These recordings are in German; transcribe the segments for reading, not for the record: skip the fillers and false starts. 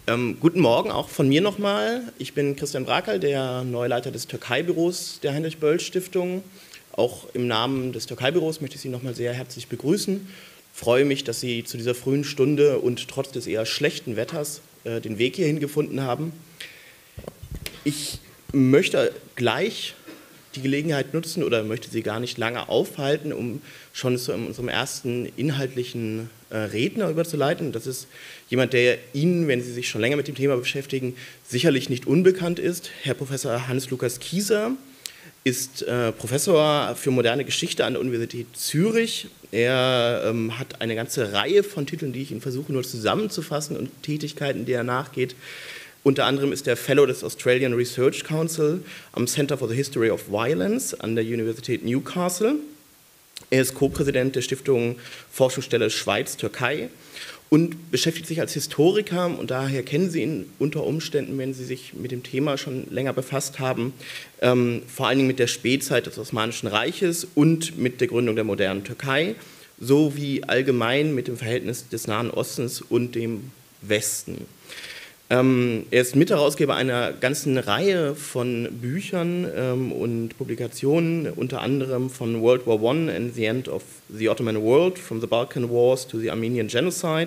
Guten Morgen auch von mir nochmal. Ich bin Christian Brakal, der neue Leiter des Türkei-Büros der Heinrich-Böll-Stiftung. Auch im Namen des Türkei-Büros möchte ich Sie nochmal sehr herzlich begrüßen. Ich freue mich, dass Sie zu dieser frühen Stunde und trotz des eher schlechten Wetters den Weg hierhin gefunden haben. Ich möchte gleich die Gelegenheit nutzen oder möchte Sie gar nicht lange aufhalten, um schon zu unserem ersten inhaltlichen Redner überzuleiten. Das ist jemand, der Ihnen, wenn Sie sich schon länger mit dem Thema beschäftigen, sicherlich nicht unbekannt ist. Herr Professor Hans-Lukas Kieser ist Professor für moderne Geschichte an der Universität Zürich. Er hat eine ganze Reihe von Titeln, die ich Ihnen versuche nur zusammenzufassen und Tätigkeiten, die er nachgeht. Unter anderem ist er Fellow des Australian Research Council am Center for the History of Violence an der Universität Newcastle. Er ist Co-Präsident der Stiftung Forschungsstelle Schweiz-Türkei und beschäftigt sich als Historiker, und daher kennen Sie ihn unter Umständen, wenn Sie sich mit dem Thema schon länger befasst haben, vor allen Dingen mit der Spätzeit des Osmanischen Reiches und mit der Gründung der modernen Türkei, sowie allgemein mit dem Verhältnis des Nahen Ostens und dem Westen. Er ist Mitherausgeber einer ganzen Reihe von Büchern und Publikationen, unter anderem von World War I and the End of the Ottoman World, from the Balkan Wars to the Armenian Genocide,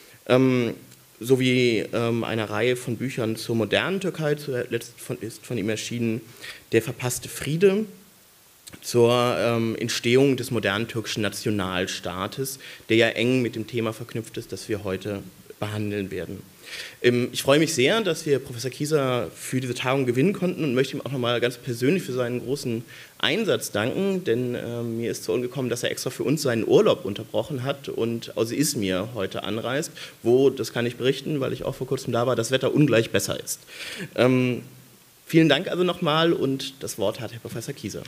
sowie einer Reihe von Büchern zur modernen Türkei. Zuletzt ist von ihm erschienen Der verpasste Friede, zur Entstehung des modernen türkischen Nationalstaates, der ja eng mit dem Thema verknüpft ist, das wir heute behandeln werden. Ich freue mich sehr, dass wir Professor Kieser für diese Tagung gewinnen konnten und möchte ihm auch nochmal ganz persönlich für seinen großen Einsatz danken, denn mir ist zu Ohren gekommen, dass er extra für uns seinen Urlaub unterbrochen hat und aus Izmir heute anreist, wo, das kann ich berichten, weil ich auch vor kurzem da war, das Wetter ungleich besser ist. Vielen Dank also nochmal und das Wort hat Herr Professor Kieser.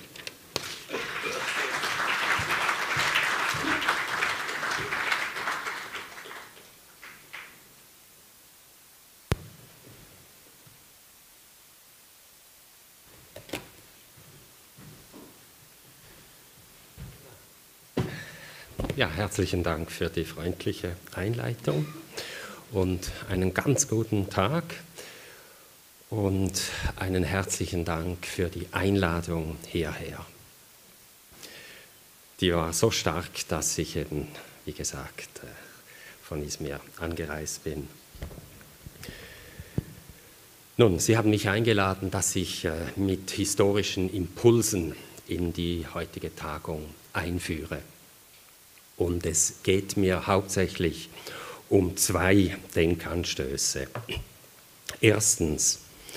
Ja, herzlichen Dank für die freundliche Einleitung und einen ganz guten Tag und einen herzlichen Dank für die Einladung hierher. Die war so stark, dass ich eben, wie gesagt, von Izmir angereist bin. Nun, Sie haben mich eingeladen, dass ich mit historischen Impulsen in die heutige Tagung einführe. Und es geht mir hauptsächlich um zwei Denkanstöße. Erstens,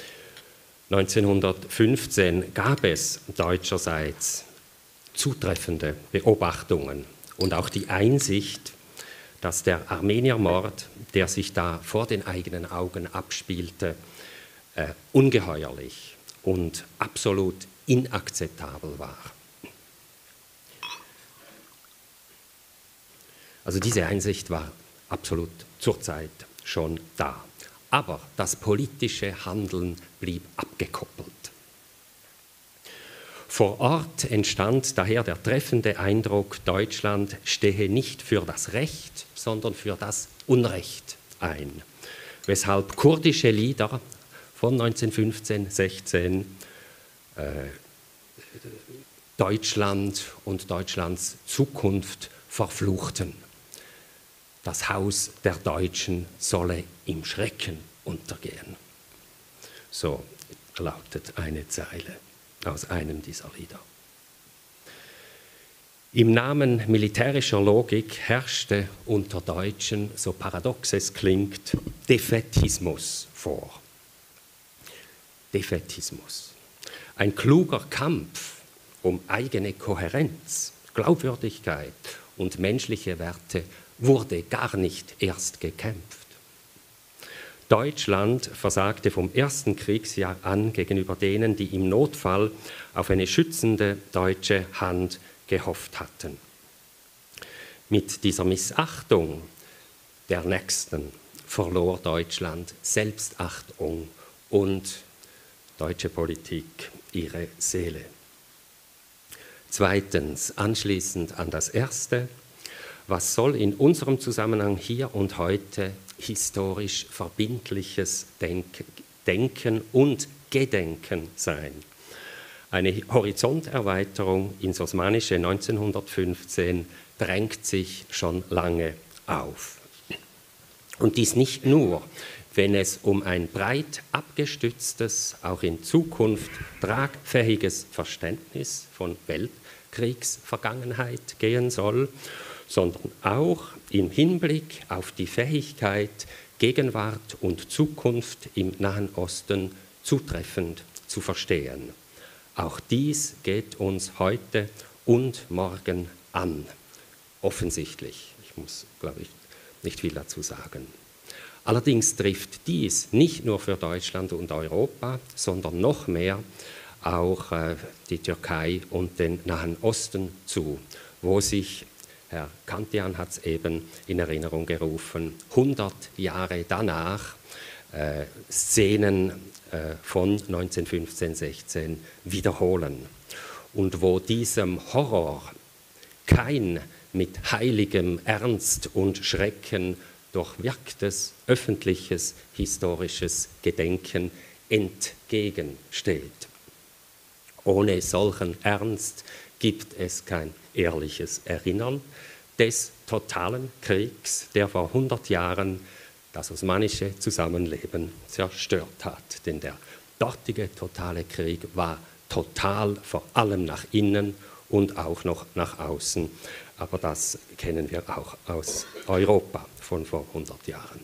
1915 gab es deutscherseits zutreffende Beobachtungen und auch die Einsicht, dass der Armeniermord, der sich da vor den eigenen Augen abspielte, ungeheuerlich und absolut inakzeptabel war. Also diese Einsicht war absolut zur Zeit schon da. Aber das politische Handeln blieb abgekoppelt. Vor Ort entstand daher der treffende Eindruck, Deutschland stehe nicht für das Recht, sondern für das Unrecht ein. Weshalb kurdische Lieder von 1915-16 Deutschland und Deutschlands Zukunft verfluchten. Das Haus der Deutschen solle im Schrecken untergehen. So lautet eine Zeile aus einem dieser Lieder. Im Namen militärischer Logik herrschte unter Deutschen, so paradox es klingt, Defätismus vor. Defätismus. Ein kluger Kampf um eigene Kohärenz, Glaubwürdigkeit und menschliche Werte wurde gar nicht erst gekämpft. Deutschland versagte vom ersten Kriegsjahr an gegenüber denen, die im Notfall auf eine schützende deutsche Hand gehofft hatten. Mit dieser Missachtung der Nächsten verlor Deutschland Selbstachtung und deutsche Politik ihre Seele. Zweitens, anschließend an das Erste, was soll in unserem Zusammenhang hier und heute historisch verbindliches Denken und Gedenken sein. Eine Horizonterweiterung ins Osmanische 1915 drängt sich schon lange auf. Und dies nicht nur, wenn es um ein breit abgestütztes, auch in Zukunft tragfähiges Verständnis von Weltkriegsvergangenheit gehen soll, sondern auch im Hinblick auf die Fähigkeit, Gegenwart und Zukunft im Nahen Osten zutreffend zu verstehen. Auch dies geht uns heute und morgen an. Offensichtlich. Ich muss, glaube ich, nicht viel dazu sagen. Allerdings trifft dies nicht nur für Deutschland und Europa, sondern noch mehr auch die Türkei und den Nahen Osten zu, wo sich, Herr Kantian hat es eben in Erinnerung gerufen, 100 Jahre danach Szenen von 1915-16 wiederholen und wo diesem Horror kein mit heiligem Ernst und Schrecken durchwirktes öffentliches historisches Gedenken entgegensteht. Ohne solchen Ernst gibt es kein ehrliches Erinnern des totalen Kriegs, der vor 100 Jahren das osmanische Zusammenleben zerstört hat. Denn der dortige totale Krieg war total, vor allem nach innen und auch noch nach außen. Aber das kennen wir auch aus Europa von vor 100 Jahren.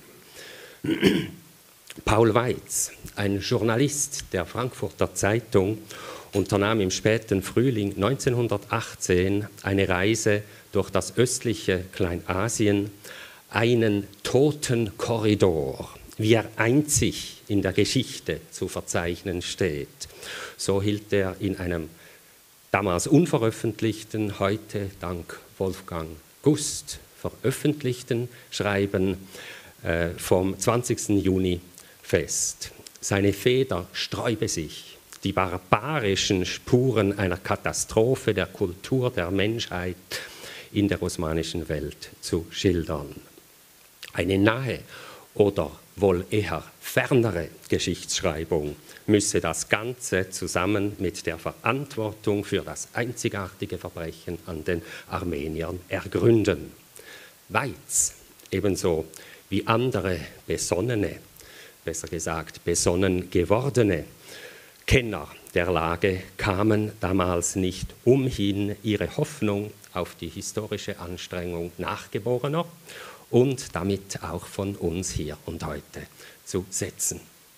Paul Weitz, ein Journalist der Frankfurter Zeitung, unternahm im späten Frühling 1918 eine Reise durch das östliche Kleinasien, einen toten Korridor, wie er einzig in der Geschichte zu verzeichnen steht. So hielt er in einem damals unveröffentlichten, heute dank Wolfgang Gust veröffentlichten Schreiben vom 20. Juni fest. Seine Feder sträube sich, die barbarischen Spuren einer Katastrophe der Kultur der Menschheit in der osmanischen Welt zu schildern. Eine nahe oder wohl eher fernere Geschichtsschreibung müsse das Ganze zusammen mit der Verantwortung für das einzigartige Verbrechen an den Armeniern ergründen. Weitz, ebenso wie andere besonnene, besser gesagt besonnen gewordene Kenner der Lage kamen damals nicht umhin, ihre Hoffnung auf die historische Anstrengung Nachgeborener und damit auch von uns hier und heute zu setzen.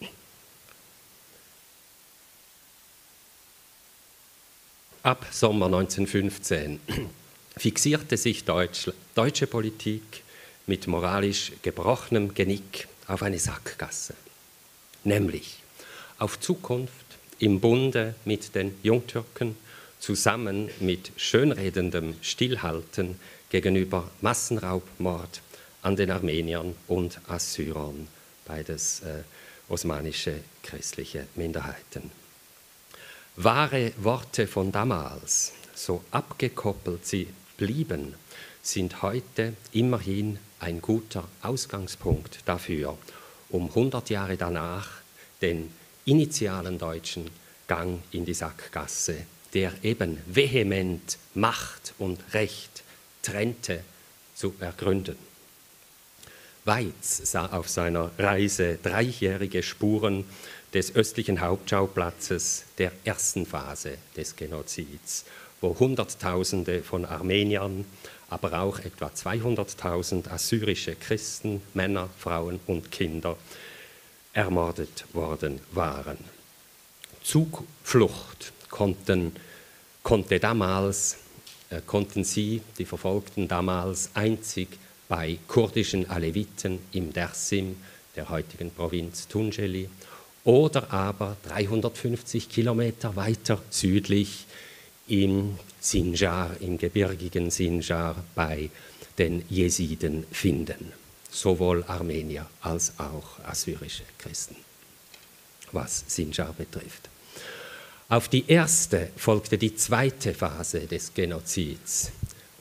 Ab Sommer 1915 fixierte sich deutsche Politik mit moralisch gebrochenem Genick auf eine Sackgasse, nämlich auf Zukunft im Bunde mit den Jungtürken zusammen mit schönredendem Stillhalten gegenüber Massenraubmord an den Armeniern und Assyrern, beides osmanische christliche Minderheiten. Wahre Worte von damals, so abgekoppelt sie blieben, sind heute immerhin ein guter Ausgangspunkt dafür, um 100 Jahre danach den initialen deutschen Gang in die Sackgasse, der eben vehement Macht und Recht trennte, zu ergründen. Weitz sah auf seiner Reise 3-jährige Spuren des östlichen Hauptschauplatzes der ersten Phase des Genozids, wo Hunderttausende von Armeniern, aber auch etwa 200.000 assyrische Christen, Männer, Frauen und Kinder ermordet worden waren. Zuflucht konnten sie, die Verfolgten damals, einzig bei kurdischen Aleviten im Dersim, der heutigen Provinz Tunceli, oder aber 350 Kilometer weiter südlich im Sinjar, im gebirgigen Sinjar bei den Jesiden finden. Sowohl Armenier als auch assyrische Christen, was Sinjar betrifft. Auf die erste folgte die zweite Phase des Genozids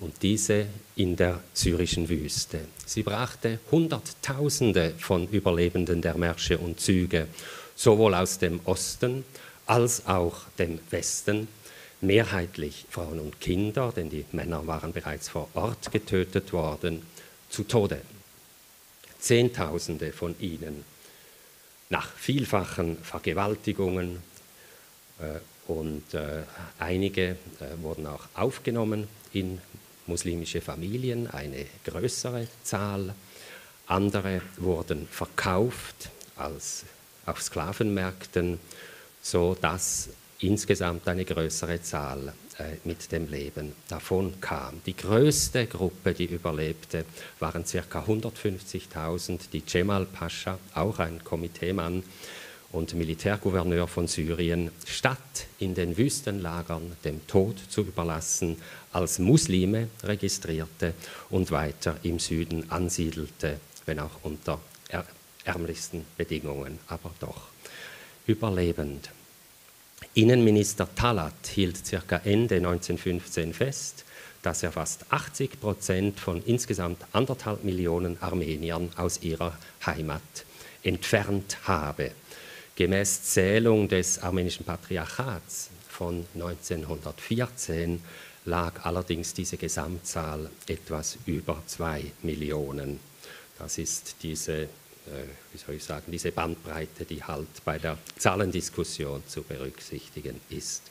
und diese in der syrischen Wüste. Sie brachte Hunderttausende von Überlebenden der Märsche und Züge, sowohl aus dem Osten als auch dem Westen, mehrheitlich Frauen und Kinder, denn die Männer waren bereits vor Ort getötet worden, zu Tode. Zehntausende von ihnen nach vielfachen Vergewaltigungen und einige wurden auch aufgenommen in muslimische Familien, eine größere Zahl. Andere wurden verkauft auf Sklavenmärkten, sodass insgesamt eine größere Zahl mit dem Leben davon kam. Die größte Gruppe, die überlebte, waren ca. 150.000, die Cemal Pascha, auch ein Komiteemann und Militärgouverneur von Syrien, statt in den Wüstenlagern dem Tod zu überlassen, als Muslime registrierte und weiter im Süden ansiedelte, wenn auch unter ärmlichsten Bedingungen, aber doch überlebend. Innenminister Talat hielt ca. Ende 1915 fest, dass er fast 80% von insgesamt 1,5 Millionen Armeniern aus ihrer Heimat entfernt habe. Gemäß Zählung des armenischen Patriarchats von 1914 lag allerdings diese Gesamtzahl etwas über 2 Millionen. Das ist diese Bandbreite, die halt bei der Zahlendiskussion zu berücksichtigen ist.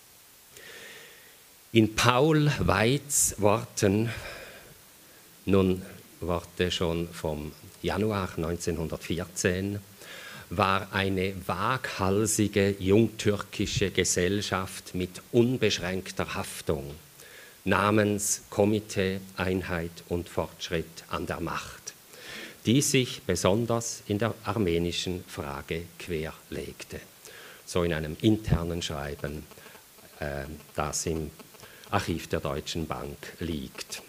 In Paul Weitz Worten, nun Worte schon vom Januar 1914, war eine waghalsige jungtürkische Gesellschaft mit unbeschränkter Haftung namens Komitee Einheit und Fortschritt an der Macht, die sich besonders in der armenischen Frage querlegte. So in einem internen Schreiben, das im Archiv der Deutschen Bank liegt.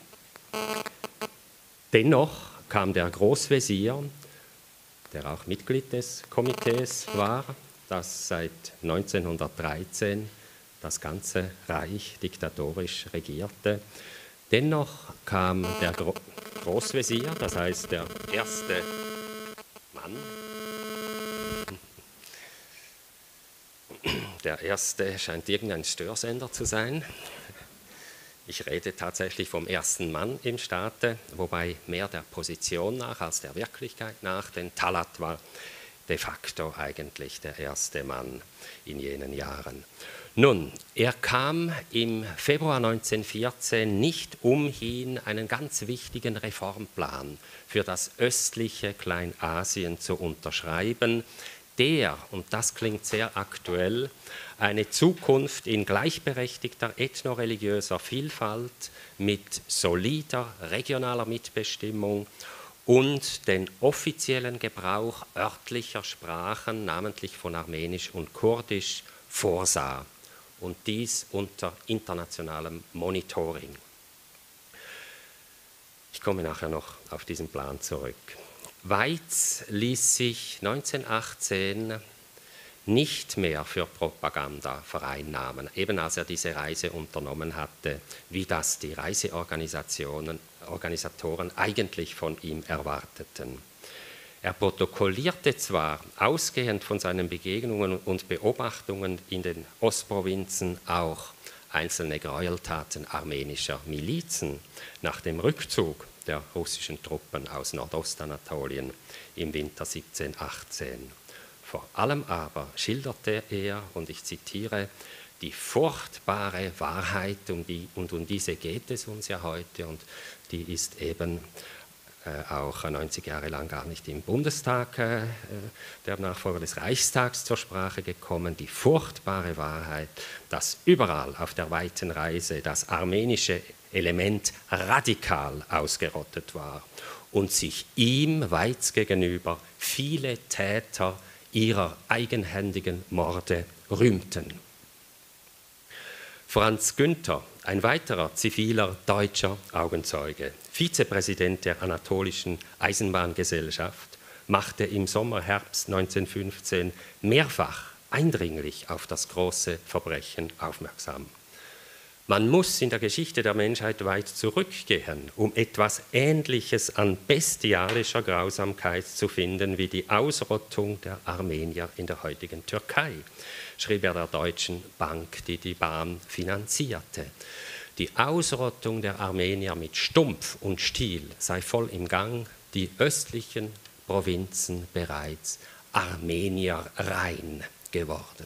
Dennoch kam der Großvezier, der auch Mitglied des Komitees war, das seit 1913 das ganze Reich diktatorisch regierte. Dennoch kam der Großvezier, das heißt der erste Mann, der erste scheint irgendein Störsender zu sein. Ich rede tatsächlich vom ersten Mann im Staate, wobei mehr der Position nach als der Wirklichkeit nach, denn Talat war de facto eigentlich der erste Mann in jenen Jahren. Nun, er kam im Februar 1914 nicht umhin, einen ganz wichtigen Reformplan für das östliche Kleinasien zu unterschreiben, der, und das klingt sehr aktuell, eine Zukunft in gleichberechtigter ethnoreligiöser Vielfalt mit solider regionaler Mitbestimmung und den offiziellen Gebrauch örtlicher Sprachen, namentlich von Armenisch und Kurdisch, vorsah. Und dies unter internationalem Monitoring. Ich komme nachher noch auf diesen Plan zurück. Weitz ließ sich 1918 nicht mehr für Propaganda vereinnahmen, eben als er diese Reise unternommen hatte, wie das die Reiseorganisatoren eigentlich von ihm erwarteten. Er protokollierte zwar, ausgehend von seinen Begegnungen und Beobachtungen in den Ostprovinzen, auch einzelne Gräueltaten armenischer Milizen nach dem Rückzug der russischen Truppen aus Nordostanatolien im Winter 17/18. Vor allem aber schilderte er, und ich zitiere, die furchtbare Wahrheit, um diese geht es uns ja heute, und die ist eben auch 90 Jahre lang gar nicht im Bundestag, der Nachfolger des Reichstags, zur Sprache gekommen, die furchtbare Wahrheit, dass überall auf der weiten Reise das armenische Element radikal ausgerottet war und sich ihm Weitz gegenüber viele Täter ihrer eigenhändigen Morde rühmten. Franz Günther, ein weiterer ziviler deutscher Augenzeuge, Vizepräsident der Anatolischen Eisenbahngesellschaft, machte im Sommer-Herbst Man muss in der Geschichte der Menschheit weit zurückgehen, um etwas Ähnliches an bestialischer Grausamkeit zu finden wie die Ausrottung der Armenier in der heutigen Türkei, schrieb er der Deutschen Bank, die die Bahn finanzierte. Die Ausrottung der Armenier mit Stumpf und Stiel sei voll im Gang, die östlichen Provinzen bereits Armenierrein geworden.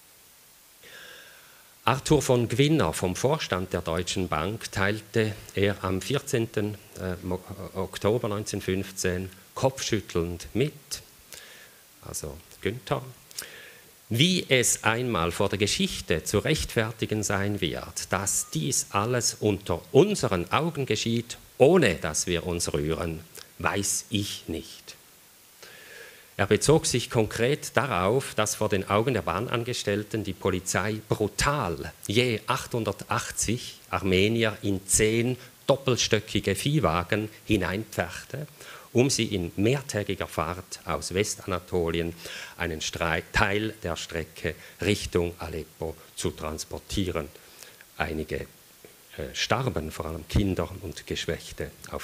Arthur von Gwinner vom Vorstand der Deutschen Bank teilte er am 14. Oktober 1915 kopfschüttelnd mit, also Günther, wie es einmal vor der Geschichte zu rechtfertigen sein wird, dass dies alles unter unseren Augen geschieht, ohne dass wir uns rühren, weiß ich nicht. Er bezog sich konkret darauf, dass vor den Augen der Bahnangestellten die Polizei brutal je 880 Armenier in 10 doppelstöckige Viehwagen hineinpferchte, um sie in mehrtägiger Fahrt aus Westanatolien einen Teil der Strecke Richtung Aleppo zu transportieren. Einige starben, vor allem Kinder und Geschwächte, auf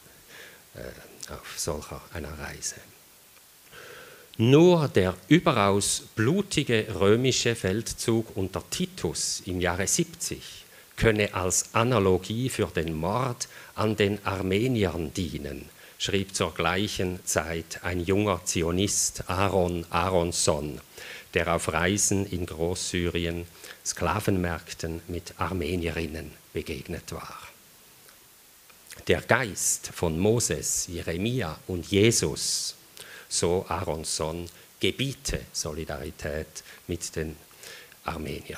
solcher einer Reise. Nur der überaus blutige römische Feldzug unter Titus im Jahre 70 könne als Analogie für den Mord an den Armeniern dienen, schrieb zur gleichen Zeit ein junger Zionist, Aaron Aronson, der auf Reisen in Großsyrien Sklavenmärkten mit Armenierinnen begegnet war. Der Geist von Moses, Jeremia und Jesus, so Aronson, gebiete Solidarität mit den Armeniern.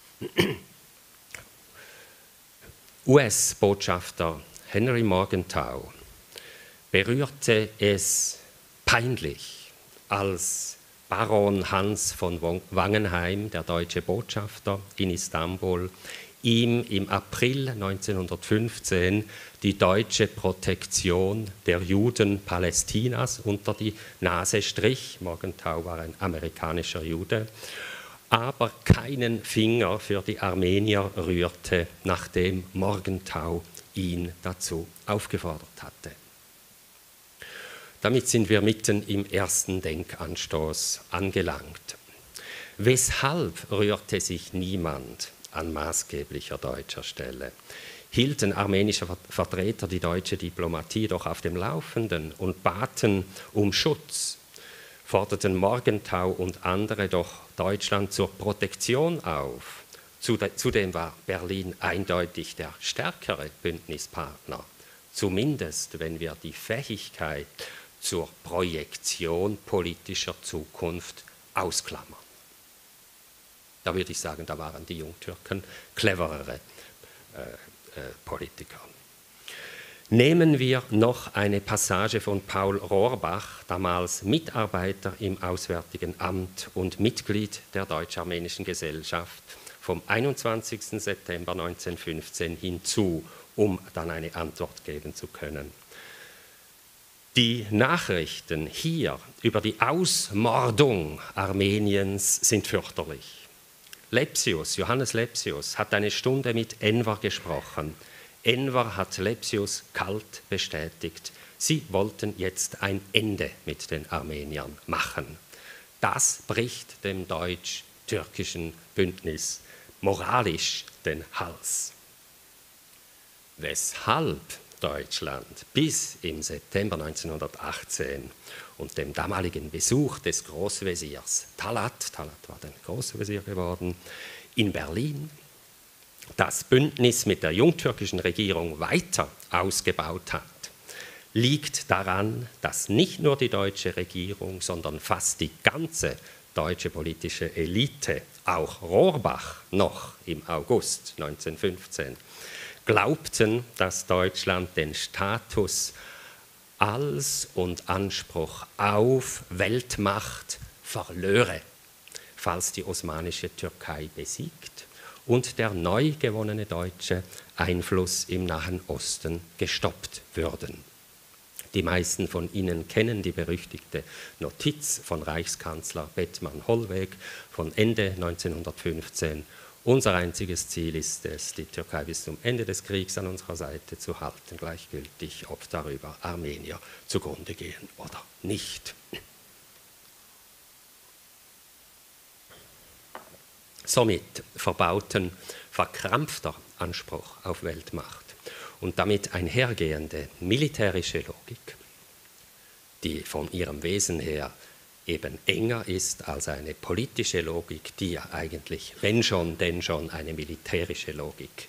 US-Botschafter Henry Morgenthau berührte es peinlich, als Baron Hans von Wangenheim, der deutsche Botschafter in Istanbul, ihm im April 1915 die deutsche Protektion der Juden Palästinas unter die Nase strich. Morgenthau war ein amerikanischer Jude, aber keinen Finger für die Armenier rührte, nachdem Morgenthau ihn dazu aufgefordert hatte. Damit sind wir mitten im ersten Denkanstoß angelangt. Weshalb rührte sich niemand an maßgeblicher deutscher Stelle? Hielten armenische Vertreter die deutsche Diplomatie doch auf dem Laufenden und baten um Schutz, forderten Morgenthau und andere doch Deutschland zur Protektion auf. Zudem war Berlin eindeutig der stärkere Bündnispartner, zumindest wenn wir die Fähigkeit zur Projektion politischer Zukunft ausklammern. Da würde ich sagen, da waren die Jungtürken cleverere Politiker. Nehmen wir noch eine Passage von Paul Rohrbach, damals Mitarbeiter im Auswärtigen Amt und Mitglied der Deutsch-Armenischen Gesellschaft, vom 21. September 1915 hinzu, um dann eine Antwort geben zu können. Die Nachrichten hier über die Ausmordung Armeniens sind fürchterlich. Johannes Lepsius, hat eine Stunde mit Enver gesprochen. Enver hat Lepsius kalt bestätigt, sie wollten jetzt ein Ende mit den Armeniern machen. Das bricht dem deutsch-türkischen Bündnis moralisch den Hals. Weshalb Deutschland bis im September 1918 und dem damaligen Besuch des Großveziers Talat war der Großvezier geworden, in Berlin das Bündnis mit der jungtürkischen Regierung weiter ausgebaut hat, liegt daran, dass nicht nur die deutsche Regierung, sondern fast die ganze deutsche politische Elite, auch Rohrbach noch im August 1915, glaubten, dass Deutschland den Status als und Anspruch auf Weltmacht verlöre, falls die osmanische Türkei besiegt und der neu gewonnene deutsche Einfluss im Nahen Osten gestoppt würden. Die meisten von Ihnen kennen die berüchtigte Notiz von Reichskanzler Bethmann Hollweg von Ende 1915 Unser einziges Ziel ist es, die Türkei bis zum Ende des Kriegs an unserer Seite zu halten, gleichgültig, ob darüber Armenier zugrunde gehen oder nicht. Somit verbauten verkrampfter Anspruch auf Weltmacht und damit einhergehende militärische Logik, die von ihrem Wesen her eben enger ist als eine politische Logik, die ja eigentlich, wenn schon, denn schon eine militärische Logik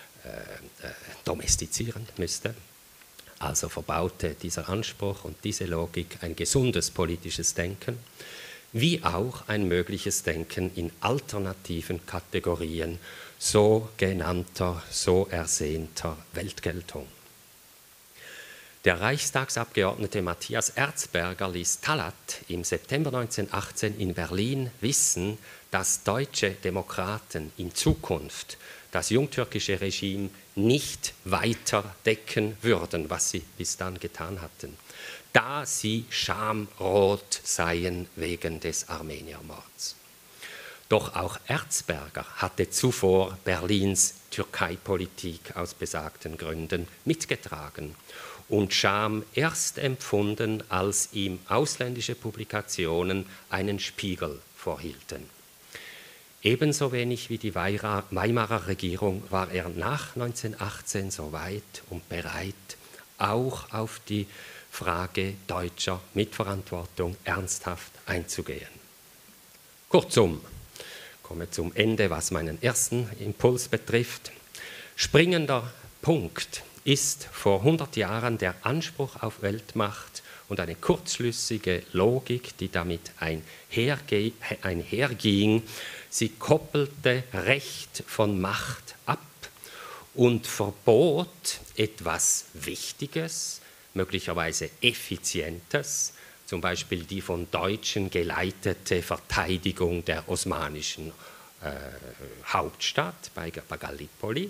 domestizieren müsste. Also verbaute dieser Anspruch und diese Logik ein gesundes politisches Denken, wie auch ein mögliches Denken in alternativen Kategorien sogenannter, so ersehnter Weltgeltung. Der Reichstagsabgeordnete Matthias Erzberger ließ Talat im September 1918 in Berlin wissen, dass deutsche Demokraten in Zukunft das jungtürkische Regime nicht weiter decken würden, was sie bis dann getan hatten, da sie schamrot seien wegen des Armeniermords. Doch auch Erzberger hatte zuvor Berlins Türkeipolitik aus besagten Gründen mitgetragen und Scham erst empfunden, als ihm ausländische Publikationen einen Spiegel vorhielten. Ebenso wenig wie die Weimarer Regierung war er nach 1918 so weit und bereit, auch auf die Frage deutscher Mitverantwortung ernsthaft einzugehen. Kurzum, komme zum Ende, was meinen ersten Impuls betrifft. Springender Punkt ist vor 100 Jahren der Anspruch auf Weltmacht und eine kurzschlüssige Logik, die damit einherging. Sie koppelte Recht von Macht ab und verbot etwas Wichtiges, möglicherweise Effizientes, zum Beispiel die von Deutschen geleitete Verteidigung der osmanischen Hauptstadt bei Gallipoli,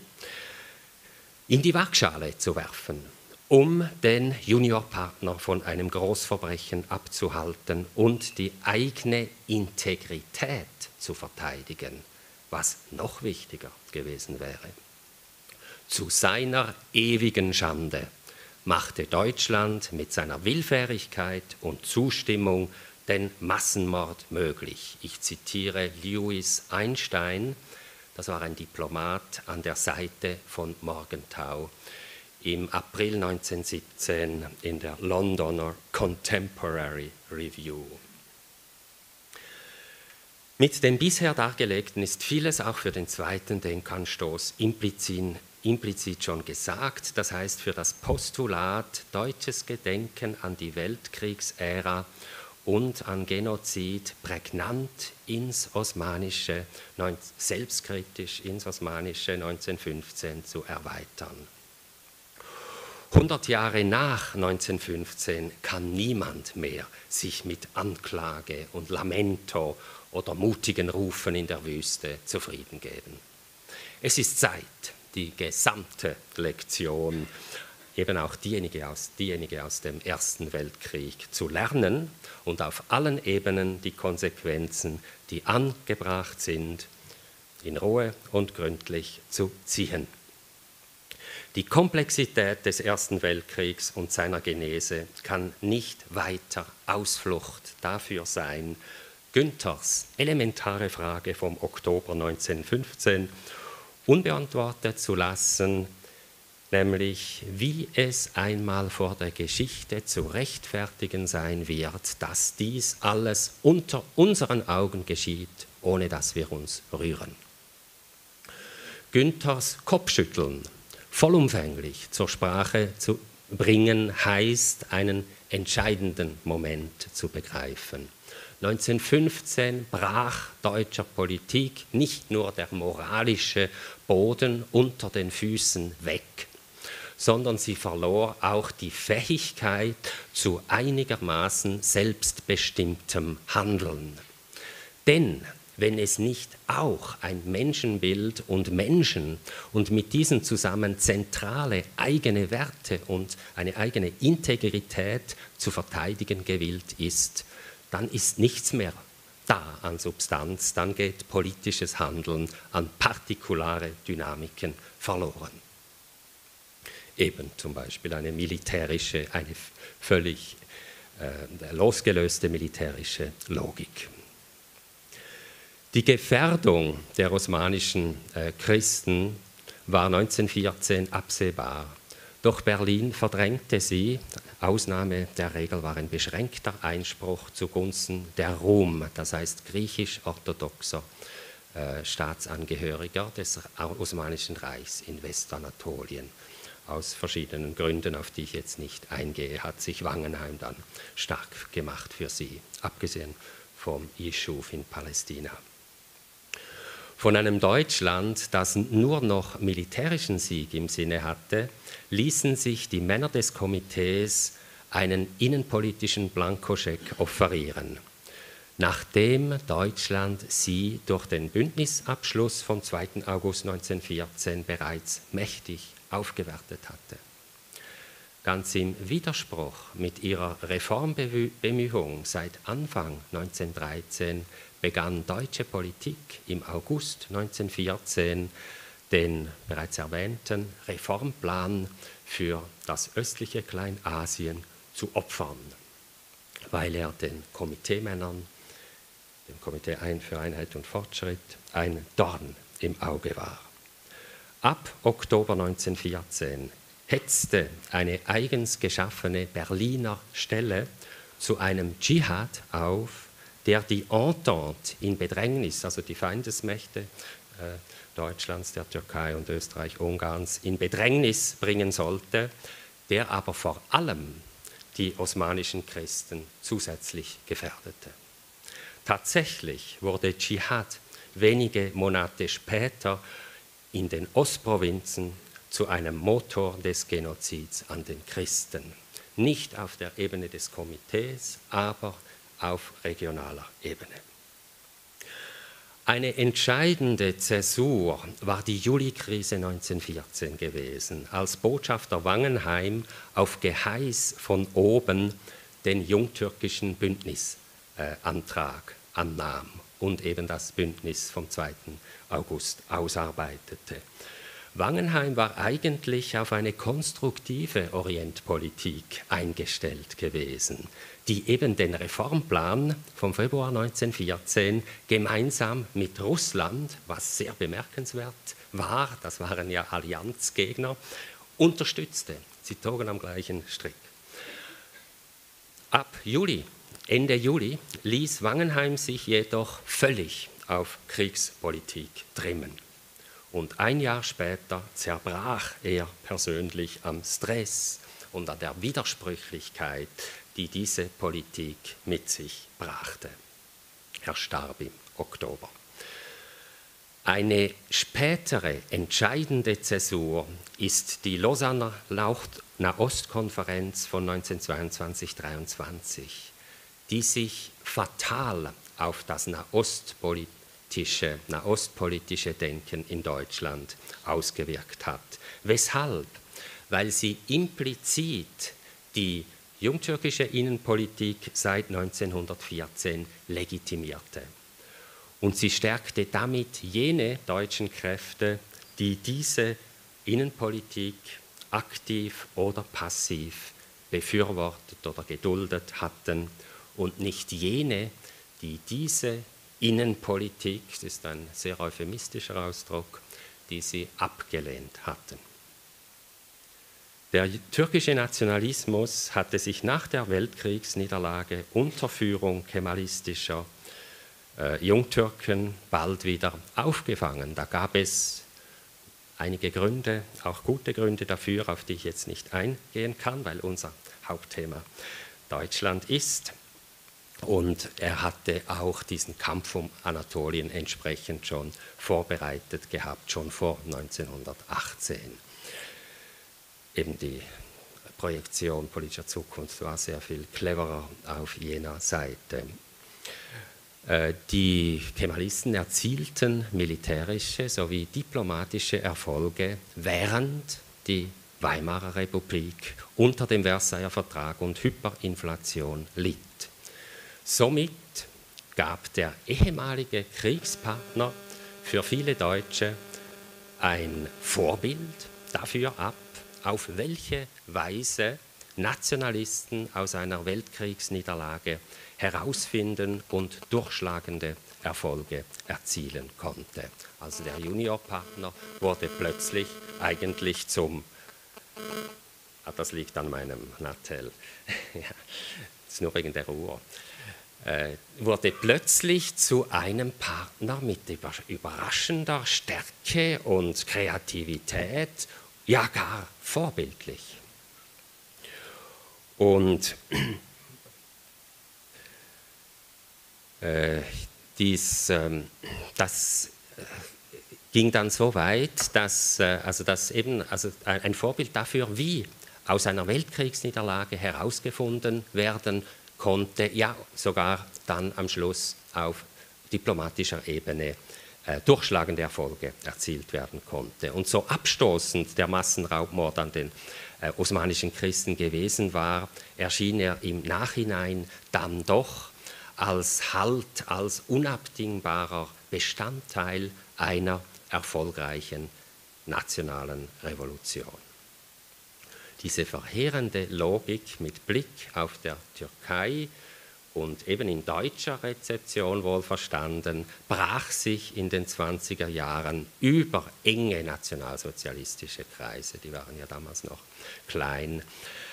in die Waagschale zu werfen, um den Juniorpartner von einem Großverbrechen abzuhalten und die eigene Integrität zu verteidigen, was noch wichtiger gewesen wäre. Zu seiner ewigen Schande machte Deutschland mit seiner Willfährigkeit und Zustimmung den Massenmord möglich. Ich zitiere Louis Einstein, das war ein Diplomat an der Seite von Morgenthau, im April 1917 in der Londoner Contemporary Review. Mit dem bisher Dargelegten ist vieles auch für den zweiten Denkanstoß implizit schon gesagt, das heißt für das Postulat deutsches Gedenken an die Weltkriegsära und an Genozid prägnant selbstkritisch ins Osmanische 1915 zu erweitern. 100 Jahre nach 1915 kann niemand mehr sich mit Anklage und Lamento oder mutigen Rufen in der Wüste zufrieden geben. Es ist Zeit, die gesamte Lektion, eben auch diejenige aus dem Ersten Weltkrieg, zu lernen und auf allen Ebenen die Konsequenzen, die angebracht sind, in Ruhe und gründlich zu ziehen. Die Komplexität des Ersten Weltkriegs und seiner Genese kann nicht weiter Ausflucht dafür sein, Günthers elementare Frage vom Oktober 1915 unbeantwortet zu lassen, nämlich wie es einmal vor der Geschichte zu rechtfertigen sein wird, dass dies alles unter unseren Augen geschieht, ohne dass wir uns rühren. Günthers Kopfschütteln vollumfänglich zur Sprache zu bringen, heißt, einen entscheidenden Moment zu begreifen. 1915 brach deutscher Politik nicht nur der moralische Boden unter den Füßen weg, sondern sie verlor auch die Fähigkeit zu einigermaßen selbstbestimmtem Handeln. Denn wenn es nicht auch ein Menschenbild und Menschen und mit diesen zusammen zentrale eigene Werte und eine eigene Integrität zu verteidigen gewillt ist, dann ist nichts mehr da an Substanz, dann geht politisches Handeln an partikulare Dynamiken verloren. Eben zum Beispiel eine völlig losgelöste militärische Logik. Die Gefährdung der osmanischen Christen war 1914 absehbar. Doch Berlin verdrängte sie. Ausnahme der Regel war ein beschränkter Einspruch zugunsten der Rum, das heißt griechisch-orthodoxer Staatsangehöriger des Osmanischen Reichs in Westanatolien. Aus verschiedenen Gründen, auf die ich jetzt nicht eingehe, hat sich Wangenheim dann stark gemacht für sie, abgesehen vom Jeschuv in Palästina. Von einem Deutschland, das nur noch militärischen Sieg im Sinne hatte, ließen sich die Männer des Komitees einen innenpolitischen Blankoscheck offerieren. Nachdem Deutschland sie durch den Bündnisabschluss vom 2. August 1914 bereits mächtig aufgewertet hatte. Ganz im Widerspruch mit ihrer Reformbemühung seit Anfang 1913 begann deutsche Politik im August 1914 den bereits erwähnten Reformplan für das östliche Kleinasien zu opfern, weil er den Komiteemännern, dem Komitee für Einheit und Fortschritt, ein Dorn im Auge war. Ab Oktober 1914 hetzte eine eigens geschaffene Berliner Stelle zu einem Dschihad auf, der die Entente in Bedrängnis, also die Feindesmächte Deutschlands, der Türkei und Österreich-Ungarns in Bedrängnis bringen sollte, der aber vor allem die osmanischen Christen zusätzlich gefährdete. Tatsächlich wurde Dschihad wenige Monate später in den Ostprovinzen zu einem Motor des Genozids an den Christen. Nicht auf der Ebene des Komitees, aber auf regionaler Ebene. Eine entscheidende Zäsur war die Julikrise 1914 gewesen, als Botschafter Wangenheim auf Geheiß von oben den jungtürkischen Bündnisantrag annahm und eben das Bündnis vom 2. August ausarbeitete. Wangenheim war eigentlich auf eine konstruktive Orientpolitik eingestellt gewesen, die eben den Reformplan vom Februar 1914 gemeinsam mit Russland, was sehr bemerkenswert war, das waren ja Allianzgegner, unterstützte. Sie zogen am gleichen Strick. Ab Ende Juli ließ Wangenheim sich jedoch völlig auf Kriegspolitik trimmen. Und ein Jahr später zerbrach er persönlich am Stress und an der Widersprüchlichkeit, die diese Politik mit sich brachte. Er starb im Oktober. Eine spätere entscheidende Zäsur ist die Lausanner Nahostkonferenz von 1922-23, die sich fatal auf das nahostpolitische Denken in Deutschland ausgewirkt hat. Weshalb? Weil sie implizit die jungtürkische Innenpolitik seit 1914 legitimierte. Und sie stärkte damit jene deutschen Kräfte, die diese Innenpolitik aktiv oder passiv befürwortet oder geduldet hatten und nicht jene, die diese Innenpolitik, das ist ein sehr euphemistischer Ausdruck, die sie abgelehnt hatten. Der türkische Nationalismus hatte sich nach der Weltkriegsniederlage unter Führung kemalistischer Jungtürken bald wieder aufgefangen. Da gab es einige Gründe, auch gute Gründe dafür, auf die ich jetzt nicht eingehen kann, weil unser Hauptthema Deutschland ist. Und er hatte auch diesen Kampf um Anatolien entsprechend schon vorbereitet gehabt, schon vor 1918. Eben die Projektion politischer Zukunft war sehr viel cleverer auf jener Seite. Die Kemalisten erzielten militärische sowie diplomatische Erfolge, während die Weimarer Republik unter dem Versailler Vertrag und Hyperinflation litt. Somit gab der ehemalige Kriegspartner für viele Deutsche ein Vorbild dafür ab, auf welche Weise Nationalisten aus einer Weltkriegsniederlage herausfinden und durchschlagende Erfolge erzielen konnte. Also der Juniorpartner wurde plötzlich eigentlich zum, das liegt an meinem Nattel, ja, das ist nur wegen der Uhr, wurde plötzlich zu einem Partner mit überraschender Stärke und Kreativität, ja gar vorbildlich. Und das ging dann so weit, dass ein Vorbild dafür, wie aus einer Weltkriegsniederlage herausgefunden werden konnte, ja sogar dann am Schluss auf diplomatischer Ebene durchschlagende Erfolge erzielt werden konnte. Und so abstoßend der Massenraubmord an den osmanischen Christen gewesen war, erschien er im Nachhinein dann doch als Halt, als unabdingbarer Bestandteil einer erfolgreichen nationalen Revolution. Diese verheerende Logik mit Blick auf der Türkei und eben in deutscher Rezeption wohl verstanden, brach sich in den 20er Jahren über enge nationalsozialistische Kreise, die waren ja damals noch klein,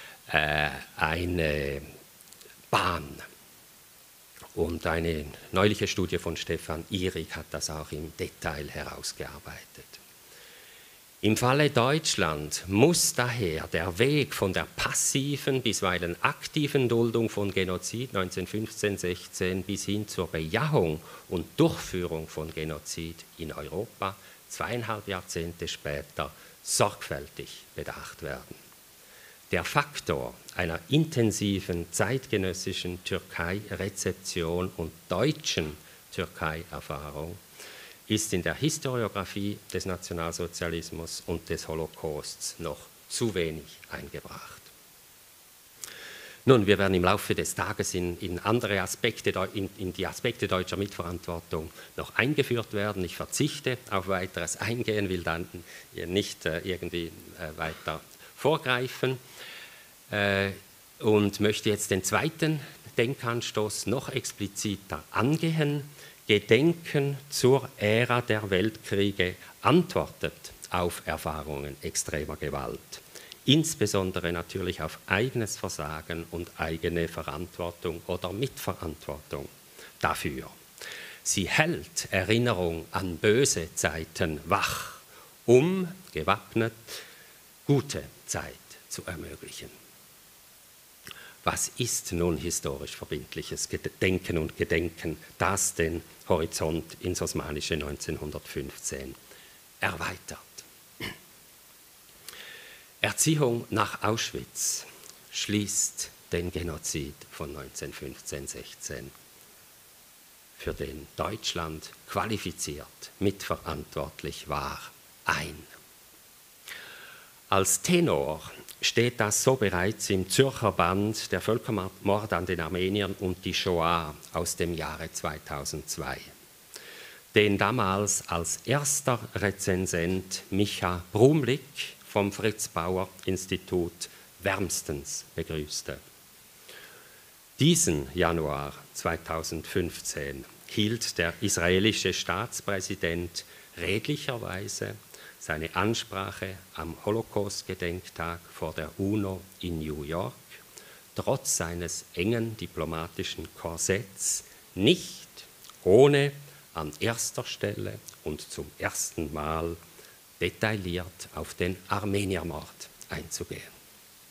eine Bahn. Und eine neuliche Studie von Stefan Ihrig hat das auch im Detail herausgearbeitet. Im Falle Deutschland muss daher der Weg von der passiven, bisweilen aktiven Duldung von Genozid 1915-16 bis hin zur Bejahung und Durchführung von Genozid in Europa 2,5 Jahrzehnte später sorgfältig bedacht werden. Der Faktor einer intensiven zeitgenössischen Türkei-Rezeption und deutschen Türkei-Erfahrung ist in der Historiographie des Nationalsozialismus und des Holocausts noch zu wenig eingebracht. Nun, wir werden im Laufe des Tages in andere Aspekte, in die Aspekte deutscher Mitverantwortung noch eingeführt werden. Ich verzichte auf weiteres Eingehen, will dann nicht irgendwie weiter vorgreifen und möchte jetzt den zweiten Denkanstoß noch expliziter angehen. Gedenken zur Ära der Weltkriege antwortet auf Erfahrungen extremer Gewalt, insbesondere natürlich auf eigenes Versagen und eigene Verantwortung oder Mitverantwortung dafür. Sie hält Erinnerung an böse Zeiten wach, um, gewappnet, gute Zeit zu ermöglichen. Was ist nun historisch verbindliches Denken und Gedenken, das den Horizont ins osmanische 1915 erweitert? Erziehung nach Auschwitz schließt den Genozid von 1915-16, für den Deutschland qualifiziert mitverantwortlich war, ein. Als Tenor steht das so bereits im Zürcher Band Der Völkermord an den Armeniern und die Shoah aus dem Jahre 2002, den damals als erster Rezensent Micha Brumlik vom Fritz-Bauer-Institut wärmstens begrüßte. Diesen Januar 2015 hielt der israelische Staatspräsident redlicherweise seine Ansprache am Holocaust-Gedenktag vor der UNO in New York, trotz seines engen diplomatischen Korsetts nicht ohne an erster Stelle und zum ersten Mal detailliert auf den Armeniermord einzugehen.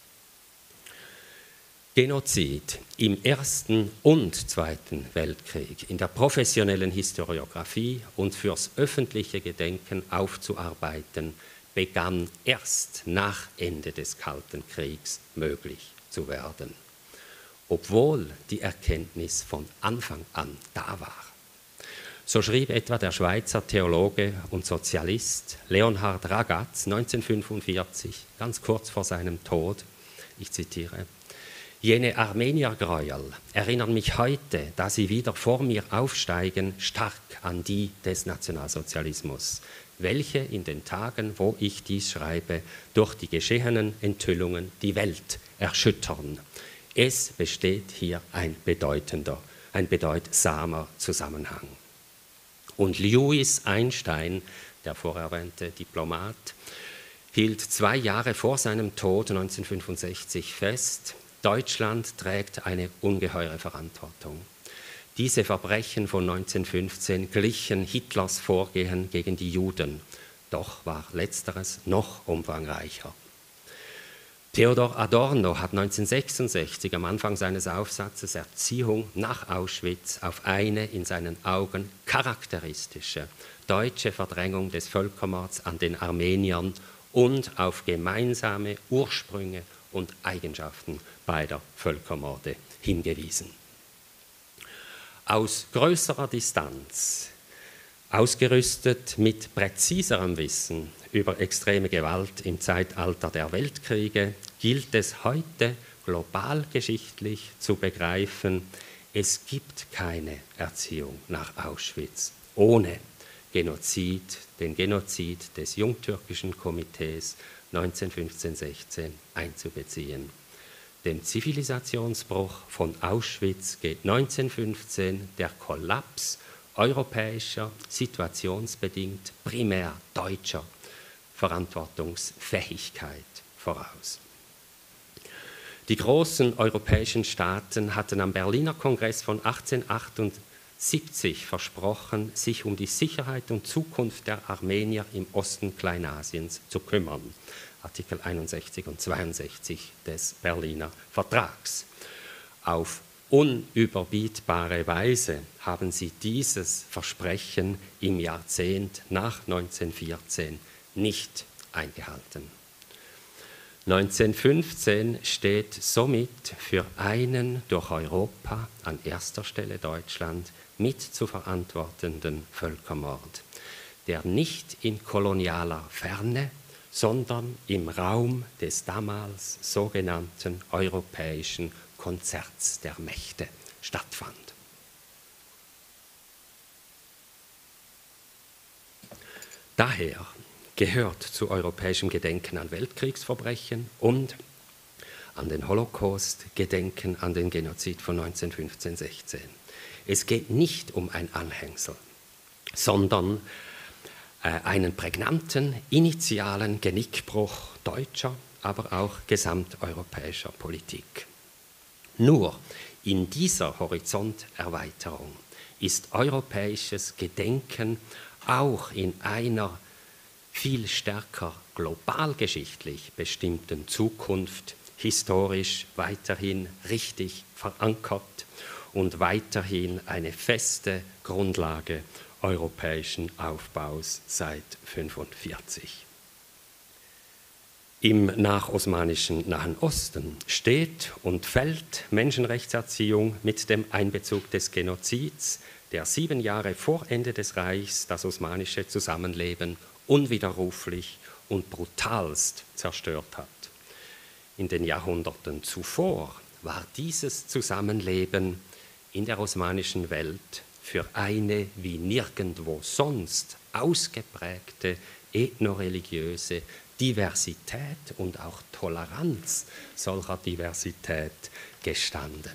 Genozid im Ersten und Zweiten Weltkrieg in der professionellen Historiographie und fürs öffentliche Gedenken aufzuarbeiten, begann erst nach Ende des Kalten Kriegs möglich zu werden, obwohl die Erkenntnis von Anfang an da war. So schrieb etwa der Schweizer Theologe und Sozialist Leonhard Ragatz 1945, ganz kurz vor seinem Tod, ich zitiere: Jene Armeniergräuel erinnern mich heute, da sie wieder vor mir aufsteigen, stark an die des Nationalsozialismus, welche in den Tagen, wo ich dies schreibe, durch die geschehenen Enthüllungen die Welt erschüttern. Es besteht hier ein bedeutsamer Zusammenhang. Und Louis Einstein, der vorerwähnte Diplomat, hielt 2 Jahre vor seinem Tod 1965 fest: Deutschland trägt eine ungeheure Verantwortung. Diese Verbrechen von 1915 glichen Hitlers Vorgehen gegen die Juden, doch war letzteres noch umfangreicher. Theodor Adorno hat 1966 am Anfang seines Aufsatzes Erziehung nach Auschwitz auf eine in seinen Augen charakteristische deutsche Verdrängung des Völkermords an den Armeniern und auf gemeinsame Ursprünge und Eigenschaften beider Völkermorde hingewiesen. Aus größerer Distanz, ausgerüstet mit präziserem Wissen über extreme Gewalt im Zeitalter der Weltkriege, gilt es heute globalgeschichtlich zu begreifen, es gibt keine Erziehung nach Auschwitz ohne den Genozid des Jungtürkischen Komitees 1915-16 einzubeziehen. Dem Zivilisationsbruch von Auschwitz geht 1915 der Kollaps europäischer, situationsbedingt primär deutscher Verantwortungsfähigkeit voraus. Die großen europäischen Staaten hatten am Berliner Kongress von 1878 versprochen, sich um die Sicherheit und Zukunft der Armenier im Osten Kleinasiens zu kümmern. Artikel 61 und 62 des Berliner Vertrags. Auf unüberbietbare Weise haben sie dieses Versprechen im Jahrzehnt nach 1914 nicht eingehalten. 1915 steht somit für einen durch Europa, an erster Stelle Deutschland, mit zu verantwortenden Völkermord, der nicht in kolonialer Ferne, sondern im Raum des damals sogenannten europäischen Konzerts der Mächte stattfand. Daher gehört zu europäischem Gedenken an Weltkriegsverbrechen und an den Holocaust Gedenken an den Genozid von 1915-16. Es geht nicht um ein Anhängsel, sondern einen prägnanten, initialen Genickbruch deutscher, aber auch gesamteuropäischer Politik. Nur in dieser Horizonterweiterung ist europäisches Gedenken auch in einer viel stärker globalgeschichtlich bestimmten Zukunft historisch weiterhin richtig verankert und weiterhin eine feste Grundlage europäischen Aufbaus seit 1945. Im nachosmanischen Nahen Osten steht und fällt Menschenrechtserziehung mit dem Einbezug des Genozids, der 7 Jahre vor Ende des Reichs das osmanische Zusammenleben unwiderruflich und brutalst zerstört hat. In den Jahrhunderten zuvor war dieses Zusammenleben in der osmanischen Welt für eine wie nirgendwo sonst ausgeprägte ethnoreligiöse Diversität und auch Toleranz solcher Diversität gestanden.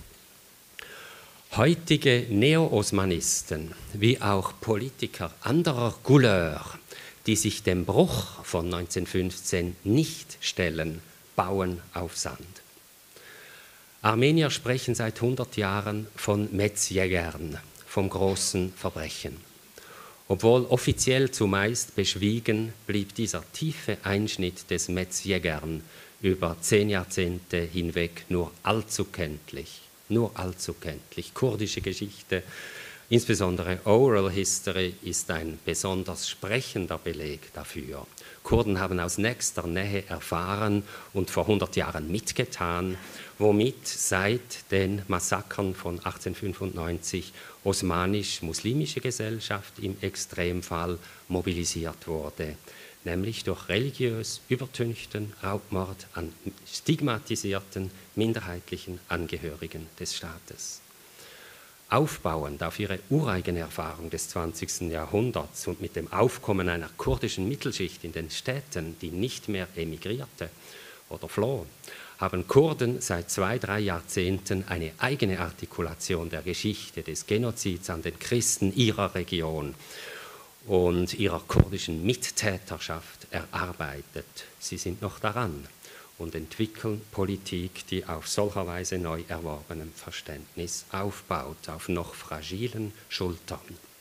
Heutige Neo-Osmanisten wie auch Politiker anderer Couleur, die sich dem Bruch von 1915 nicht stellen, bauen auf Sand. Armenier sprechen seit 100 Jahren von Metzjegern, vom großen Verbrechen. Obwohl offiziell zumeist beschwiegen, blieb dieser tiefe Einschnitt des Metzjegern über 10 Jahrzehnte hinweg nur allzu kenntlich. Kurdische Geschichte, insbesondere Oral History, ist ein besonders sprechender Beleg dafür. Kurden haben aus nächster Nähe erfahren und vor 100 Jahren mitgetan, womit seit den Massakern von 1895 osmanisch-muslimische Gesellschaft im Extremfall mobilisiert wurde, nämlich durch religiös übertünchten Raubmord an stigmatisierten, minderheitlichen Angehörigen des Staates. Aufbauend auf ihre ureigene Erfahrung des 20. Jahrhunderts und mit dem Aufkommen einer kurdischen Mittelschicht in den Städten, die nicht mehr emigrierte oder floh, haben Kurden seit 2-3 Jahrzehnten eine eigene Artikulation der Geschichte des Genozids an den Christen ihrer Region und ihrer kurdischen Mittäterschaft erarbeitet. Sie sind noch daran und entwickeln Politik, die auf solcher Weise neu erworbenem Verständnis aufbaut, auf noch fragilen Schultern.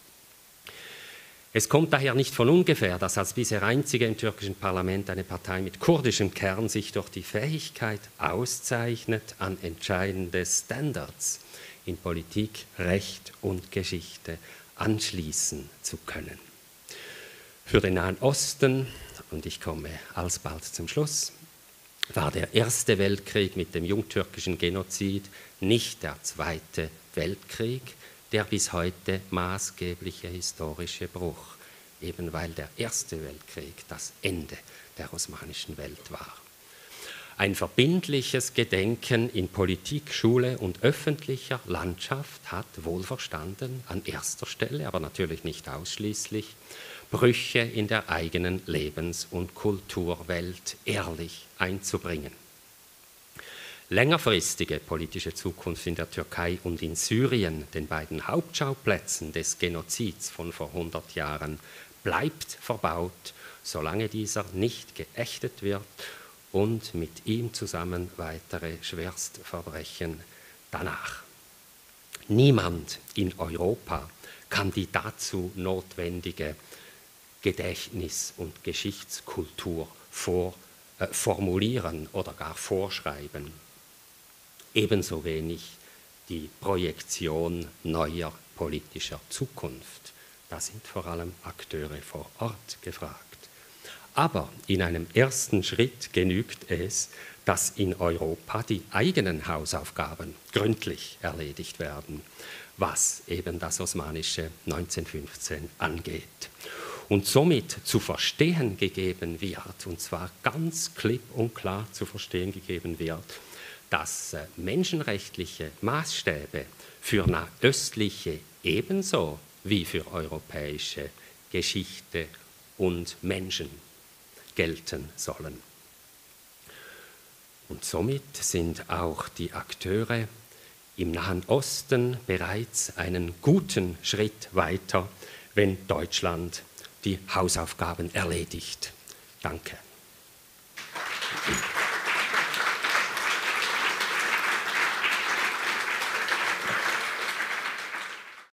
Es kommt daher nicht von ungefähr, dass als bisher einzige im türkischen Parlament eine Partei mit kurdischem Kern sich durch die Fähigkeit auszeichnet, an entscheidende Standards in Politik, Recht und Geschichte anschließen zu können. Für den Nahen Osten, und ich komme alsbald zum Schluss, war der Erste Weltkrieg mit dem jungtürkischen Genozid nicht der Zweite Weltkrieg, der bis heute maßgebliche historische Bruch, eben weil der Erste Weltkrieg das Ende der osmanischen Welt war. Ein verbindliches Gedenken in Politik, Schule und öffentlicher Landschaft hat wohlverstanden an erster Stelle, aber natürlich nicht ausschließlich, Brüche in der eigenen Lebens- und Kulturwelt ehrlich einzubringen. Längerfristige politische Zukunft in der Türkei und in Syrien, den beiden Hauptschauplätzen des Genozids von vor 100 Jahren, bleibt verbaut, solange dieser nicht geächtet wird und mit ihm zusammen weitere Schwerstverbrechen danach. Niemand in Europa kann die dazu notwendige Gedächtnis- und Geschichtskultur formulieren oder gar vorschreiben. Ebenso wenig die Projektion neuer politischer Zukunft. Da sind vor allem Akteure vor Ort gefragt. Aber in einem ersten Schritt genügt es, dass in Europa die eigenen Hausaufgaben gründlich erledigt werden, was eben das osmanische 1915 angeht. Und somit zu verstehen gegeben wird, und zwar ganz klipp und klar zu verstehen gegeben wird, dass menschenrechtliche Maßstäbe für nahöstliche ebenso wie für europäische Geschichte und Menschen gelten sollen. Und somit sind auch die Akteure im Nahen Osten bereits einen guten Schritt weiter, wenn Deutschland die Hausaufgaben erledigt. Danke.